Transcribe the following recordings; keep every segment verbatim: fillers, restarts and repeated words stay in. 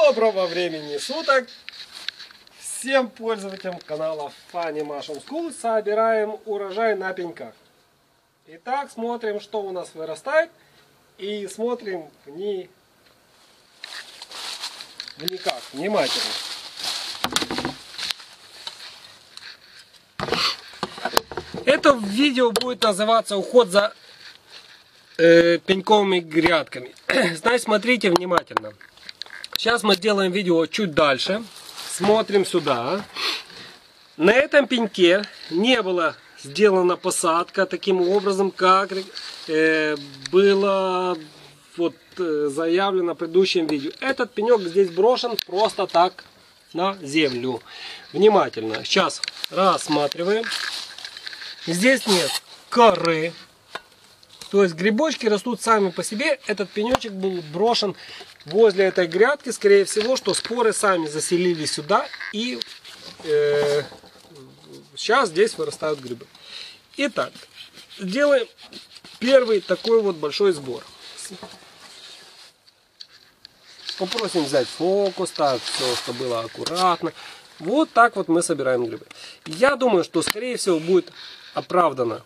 Доброго времени суток всем пользователям канала Funny Mushroom School. Собираем урожай на пеньках. Итак, смотрим, что у нас вырастает. И смотрим вни... вникак, внимательно. Это видео будет называться «Уход за э, пеньковыми грядками». Значит, смотрите внимательно. Сейчас мы сделаем видео чуть дальше. Смотрим сюда. На этом пеньке не была сделана посадка таким образом, как э, было вот, э, заявлено в предыдущем видео. Этот пенек здесь брошен просто так на землю. Внимательно. Сейчас рассматриваем. Здесь нет коры. То есть грибочки растут сами по себе. Этот пенечек был брошен возле этой грядки. Скорее всего, что споры сами заселили сюда. И э, сейчас здесь вырастают грибы. Итак, сделаем первый такой вот большой сбор. Попросим взять фокус. Так, все, чтобы было аккуратно. Вот так вот мы собираем грибы. Я думаю, что скорее всего будет оправдано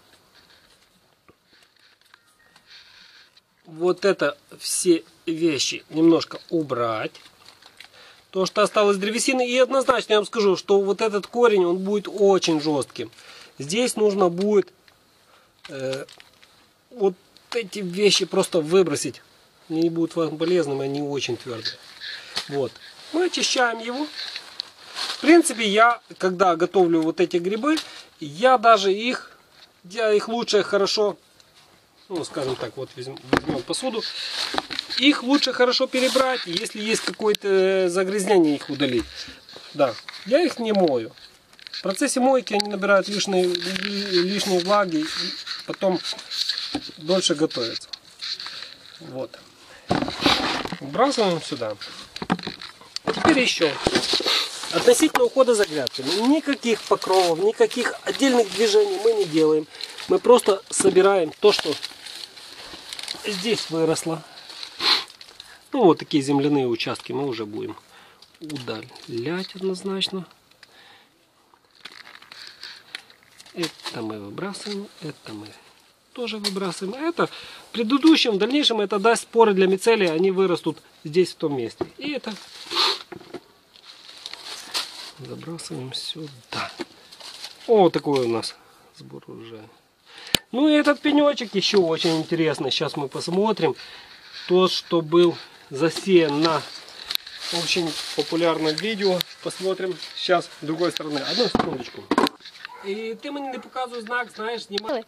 вот это все вещи немножко убрать. То, что осталось древесины. И однозначно я вам скажу, что вот этот корень, он будет очень жестким. Здесь нужно будет э, вот эти вещи просто выбросить. Они не будут вам полезными, они очень твердые. Вот. Мы очищаем его. В принципе, я, когда готовлю вот эти грибы, я даже их, я их лучше хорошо, ну, скажем так, вот возьмем, возьмем посуду, их лучше хорошо перебрать, если есть какое-то загрязнение, их удалить. Да, я их не мою. В процессе мойки они набирают лишние, лишние влаги и потом дольше готовятся. Вот. Вбрасываем сюда. Теперь еще. Относительно ухода за грядками. Никаких покровов, никаких отдельных движений мы не делаем. Мы просто собираем то, что здесь выросло. Ну, вот такие земляные участки мы уже будем удалять однозначно. Это мы выбрасываем, это мы тоже выбрасываем. Это в предыдущем, в дальнейшем это даст споры для мицелия, они вырастут здесь, в том месте. И это забрасываем сюда. О, такой у нас сбор урожая. Ну и этот пенечек еще очень интересный. Сейчас мы посмотрим. Тот, что был засеян на очень популярном видео. Посмотрим сейчас с другой стороны. Одну секундочку. И ты мне не показывай знак, знаешь, снимай.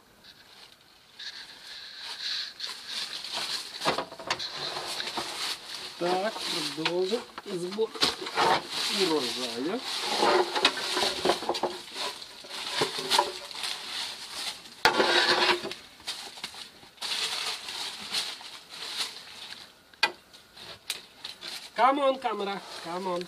Так, продолжим сбор урожая. Come on, камера, come on.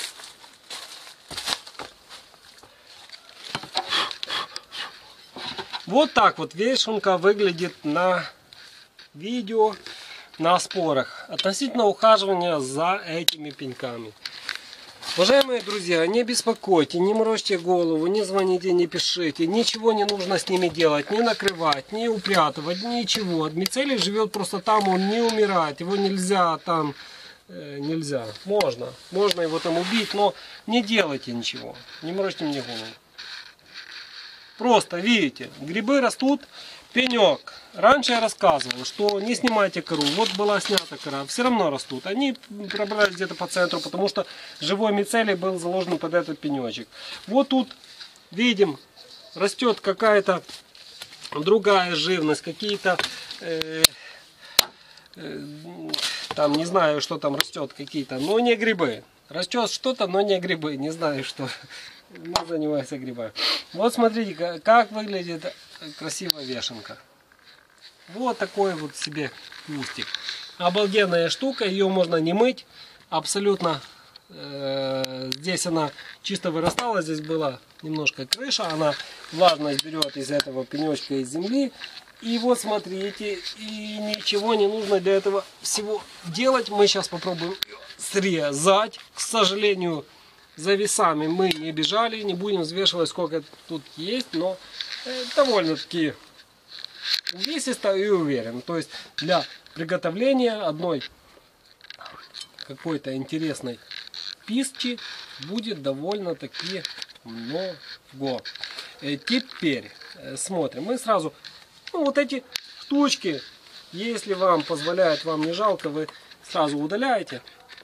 Вот так вот вешенка выглядит на видео. На спорах относительно ухаживания за этими пеньками. Уважаемые друзья, не беспокойте, не морочьте голову, не звоните, не пишите. Ничего не нужно с ними делать, не накрывать, не упрятывать, ничего. Мицелий живет просто там, он не умирает, его нельзя там, э, нельзя. Можно, можно его там убить, но не делайте ничего, не морочьте мне голову. Просто, видите, грибы растут. Пенек. Раньше я рассказывал, что не снимайте кору. Вот была снята кора. Все равно растут. Они пробрались где-то по центру, потому что живой мицелий был заложен под этот пенечек. Вот тут видим, растет какая-то другая живность. Какие-то, э, э, там не знаю, что там растет, какие-то, но не грибы. Растет что-то, но не грибы. Не знаю, что. Мы занимаемся грибами. Вот смотрите, как выглядит красивая вешенка. Вот такой вот себе кустик. Обалденная штука, ее можно не мыть. Абсолютно э, здесь она чисто вырастала, здесь была немножко крыша, она влажность берет из этого пенечка из земли. И вот смотрите, и ничего не нужно для этого всего делать. Мы сейчас попробуем срезать. К сожалению, за весами мы не бежали, не будем взвешивать, сколько тут есть, но довольно-таки увесисто и уверен. То есть для приготовления одной какой-то интересной пищи будет довольно-таки много. Теперь смотрим. Мы сразу, ну, вот эти штучки, если вам позволяет, вам не жалко, вы сразу удаляете.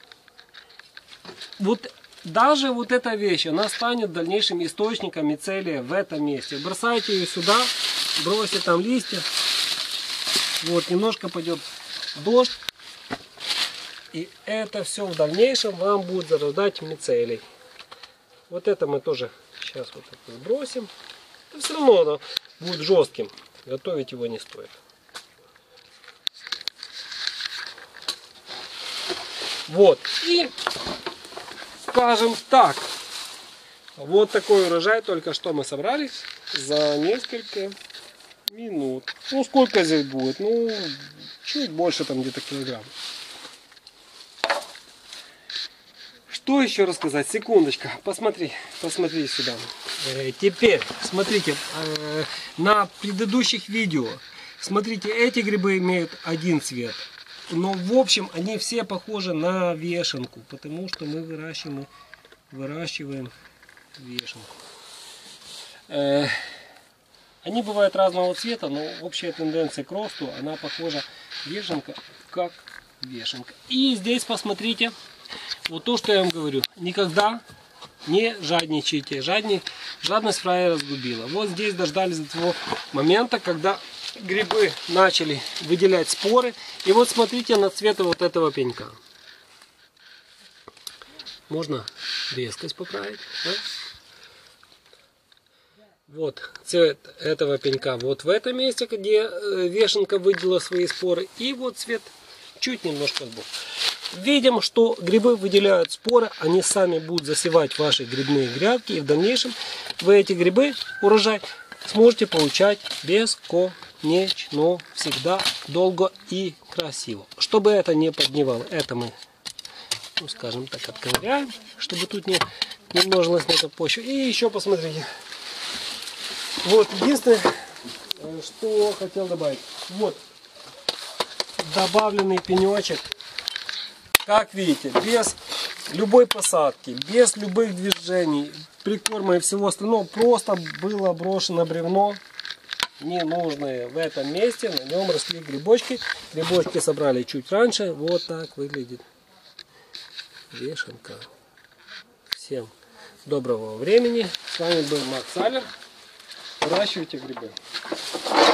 Вот даже вот эта вещь, она станет дальнейшим источником мицелия в этом месте. Бросайте ее сюда, бросьте там листья. Вот, немножко пойдет дождь. И это все в дальнейшем вам будет зарождать мицелий. Вот это мы тоже сейчас вот это сбросим. Но все равно оно будет жестким. Готовить его не стоит. Вот. И скажем так, вот такой урожай только что мы собрали за несколько минут. Ну, сколько здесь будет? Ну, чуть больше, там где-то килограмм. Что еще рассказать? Секундочка, посмотри, посмотри сюда. Э, теперь, смотрите, э, на предыдущих видео, смотрите, эти грибы имеют один цвет. Но в общем они все похожи на вешенку, потому что мы выращиваем, выращиваем вешенку. Э, они бывают разного цвета, но общая тенденция к росту, она похожа вешенка как вешенка. И здесь посмотрите, вот то, что я вам говорю, никогда не жадничайте. Жадни, жадность фраера разгубила. Вот здесь дождались до того момента, когда грибы начали выделять споры. И вот смотрите на цвет вот этого пенька. Можно резкость поправить. Да? Вот цвет этого пенька вот в этом месте, где вешенка выделила свои споры. И вот цвет чуть немножко сбоку. Видим, что грибы выделяют споры, они сами будут засевать ваши грибные грядки, и в дальнейшем вы эти грибы, урожай, сможете получать бесконечно, всегда, долго и красиво. Чтобы это не подгнивало, это мы, ну, скажем так, отковыряем, чтобы тут не, не множилось на этой почве. И еще посмотрите. Вот, единственное, что хотел добавить. Вот, добавленный пенечек. Как видите, без любой посадки, без любых движений, прикорма и всего остального, просто было брошено бревно ненужное в этом месте, на нем росли грибочки. Грибочки собрали чуть раньше, вот так выглядит вешенка. Всем доброго времени, с вами был Макс Аллер, выращивайте грибы.